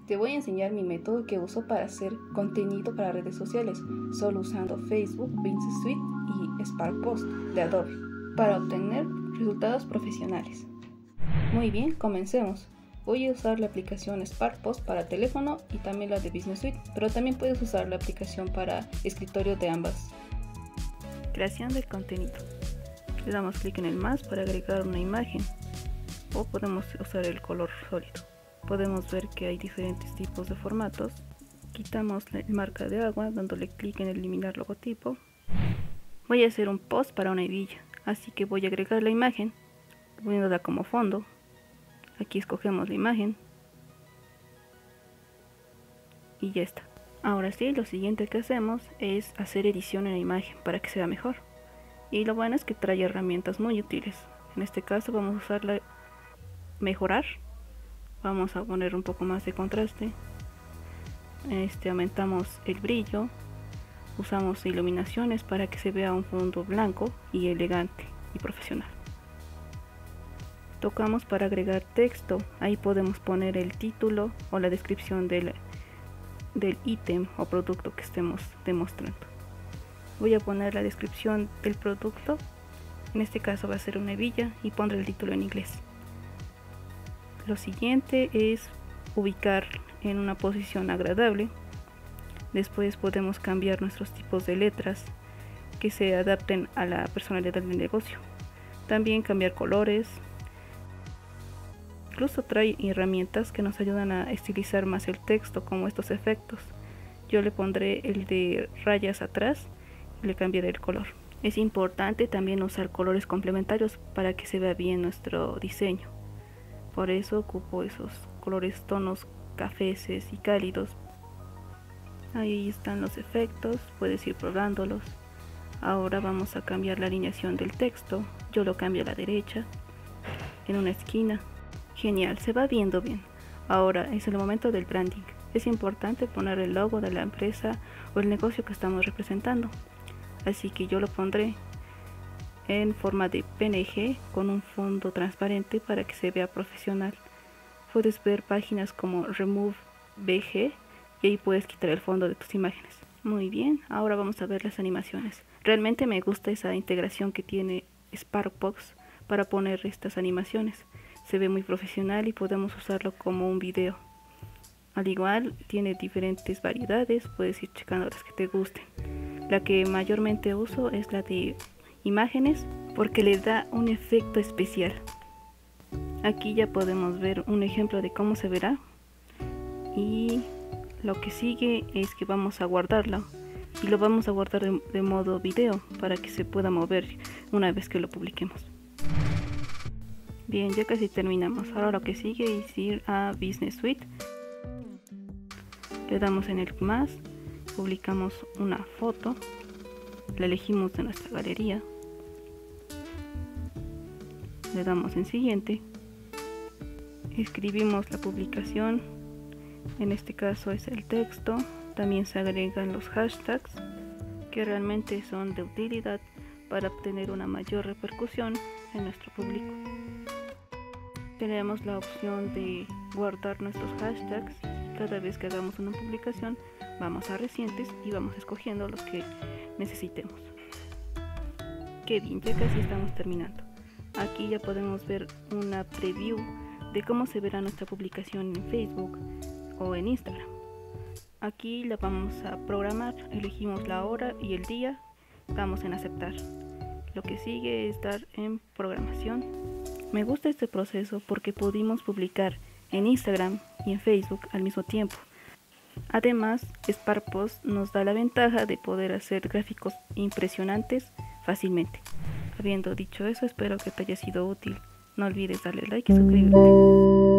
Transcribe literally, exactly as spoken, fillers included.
Te voy a enseñar mi método que uso para hacer contenido para redes sociales, solo usando Facebook, Business Suite y Spark Post de Adobe, para obtener resultados profesionales. Muy bien, comencemos. Voy a usar la aplicación Spark Post para teléfono y también la de Business Suite, pero también puedes usar la aplicación para escritorio de ambas. Creación del contenido. Le damos clic en el más para agregar una imagen, o podemos usar el color sólido. Podemos ver que hay diferentes tipos de formatos. Quitamos la marca de agua dándole clic en eliminar logotipo. Voy a hacer un post para una hebilla, así que voy a agregar la imagen poniéndola como fondo. Aquí escogemos la imagen y ya está. Ahora sí, lo siguiente que hacemos es hacer edición en la imagen para que sea mejor. Y lo bueno es que trae herramientas muy útiles. En este caso vamos a usarla mejorar. Vamos a poner un poco más de contraste. Este, aumentamos el brillo. Usamos iluminaciones para que se vea un fondo blanco y elegante y profesional. Tocamos para agregar texto. Ahí podemos poner el título o la descripción del, del ítem o producto que estemos demostrando. Voy a poner la descripción del producto. En este caso va a ser una hebilla y pondré el título en inglés. Lo siguiente es ubicar en una posición agradable. Después podemos cambiar nuestros tipos de letras que se adapten a la personalidad del negocio. También cambiar colores. Incluso trae herramientas que nos ayudan a estilizar más el texto, como estos efectos. Yo le pondré el de rayas atrás y le cambiaré el color. Es importante también usar colores complementarios para que se vea bien nuestro diseño. Por eso ocupo esos colores, tonos cafeces y cálidos. Ahí están los efectos, puedes ir probándolos. Ahora vamos a cambiar la alineación del texto. Yo lo cambio a la derecha, en una esquina. Genial, se va viendo bien. Ahora es el momento del branding. Es importante poner el logo de la empresa o el negocio que estamos representando. Así que yo lo pondré en forma de P N G con un fondo transparente para que se vea profesional. Puedes ver páginas como Remove B G y ahí puedes quitar el fondo de tus imágenes. Muy bien, ahora vamos a ver las animaciones. Realmente me gusta esa integración que tiene Spark Post para poner estas animaciones. Se ve muy profesional y podemos usarlo como un video. Al igual tiene diferentes variedades, puedes ir checando las que te gusten. La que mayormente uso es la de imágenes porque le da un efecto especial. Aquí ya podemos ver un ejemplo de cómo se verá y lo que sigue es que vamos a guardarlo y lo vamos a guardar de, de modo video para que se pueda mover una vez que lo publiquemos. Bien, ya casi terminamos. Ahora lo que sigue es ir a Business Suite. Le damos en el más, publicamos una foto, la elegimos de nuestra galería. Le damos en siguiente, escribimos la publicación, en este caso es el texto, también se agregan los hashtags que realmente son de utilidad para obtener una mayor repercusión en nuestro público. Tenemos la opción de guardar nuestros hashtags. Cada vez que hagamos una publicación vamos a recientes y vamos escogiendo los que necesitemos. Qué bien, ya casi estamos terminando. Aquí ya podemos ver una preview de cómo se verá nuestra publicación en Facebook o en Instagram. Aquí la vamos a programar, elegimos la hora y el día, damos en aceptar. Lo que sigue es dar en programación. Me gusta este proceso porque pudimos publicar en Instagram y en Facebook al mismo tiempo. Además, Spark Post nos da la ventaja de poder hacer gráficos impresionantes fácilmente. Habiendo dicho eso, espero que te haya sido útil. No olvides darle like y suscribirte.